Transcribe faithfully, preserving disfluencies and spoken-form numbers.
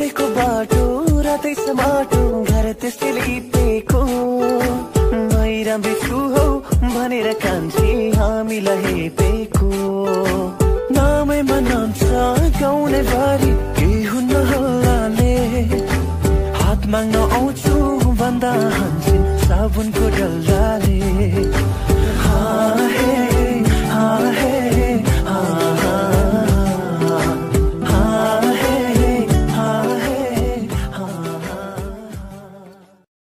हिँडेको बाटो रातै समाटो घर त्यस्तै लिपेको भइराम्दैछु हौ भनेर कान्छी हामीलाई हेपेको नामैमा नाम छ गाउने बारी के हुन्न होलाले हात माग्न आउँछु भन्दा हान्छन् साबुनको डल्लाले हाँ हे